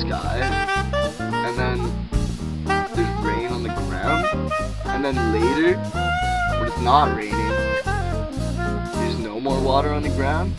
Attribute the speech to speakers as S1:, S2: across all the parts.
S1: sky, and then there's rain on the ground, and then later, when it's not raining, there's no more water on the ground.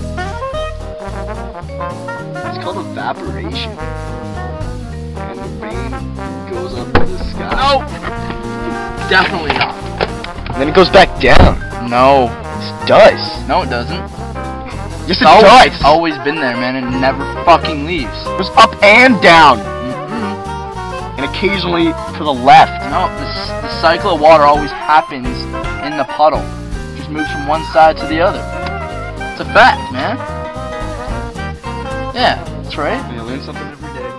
S1: It's called evaporation. And the rain goes up to the sky.
S2: No! Definitely not.
S1: And then it goes back down.
S2: No.
S1: It does.
S2: No, it doesn't.
S1: Yes, it does.
S2: It's always been there, man, and it never fucking leaves.
S1: It goes up and down.
S2: Mm-hmm.
S1: And occasionally to the left.
S2: No, the cycle of water always happens in the puddle. It just moves from one side to the other. It's a fact, man. Yeah, that's right.
S1: You learn something every day.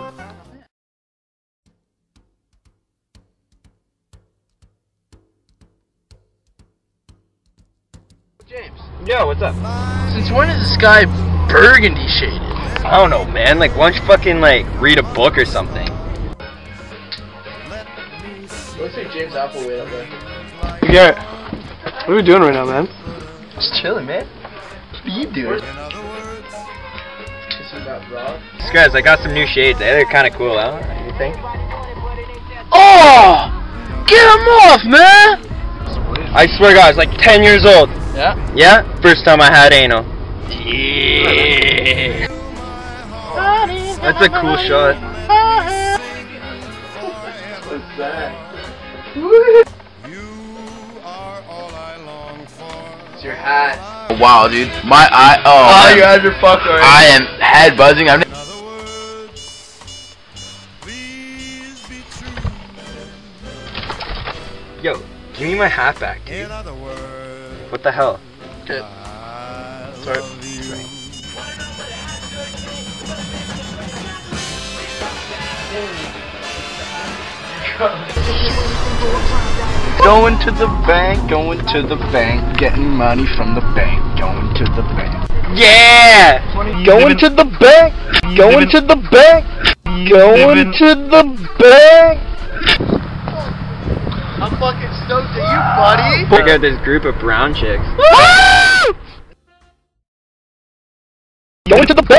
S2: James.
S3: Yo, what's up?
S2: Since when is the sky burgundy shaded?
S3: I don't know, man. Like, why don't you fucking, like, read a book or something?
S2: Looks like James Applewhite up there.
S4: Garrett, what are we doing right now, man?
S2: Just chilling, man. What are you doing? Kissing that rock.
S3: Guys, I got some new shades. They're kind of cool, huh? You think?
S2: Oh! Get him off, man!
S3: I swear, guys, like 10 years old.
S2: Yeah?
S3: Yeah? First time I had anal.
S2: Yeah!
S3: That's a cool shot.
S2: What's that? It's your hat.
S1: Wow, dude. My eye. Oh,
S2: Oh, your eyes are fucked already.
S1: I am head buzzing. I'm.
S3: Yo, give me my hat back, dude. What the hell?
S2: Okay. Sorry.
S1: Going to the bank, getting money from the bank, going to the bank.
S3: Yeah!
S1: Going to the bank, going to the bank, going to the bank.
S2: I'm fucking stoked at you, buddy.
S3: I got this group of brown chicks.
S1: Going to the